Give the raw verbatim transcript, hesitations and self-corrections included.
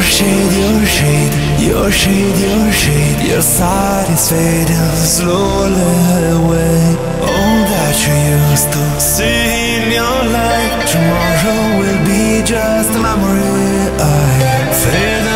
Your shade, your shade, your shade, your shade. Your side is fading slowly away. All that you used to see in your life, tomorrow will be just a memory. I fade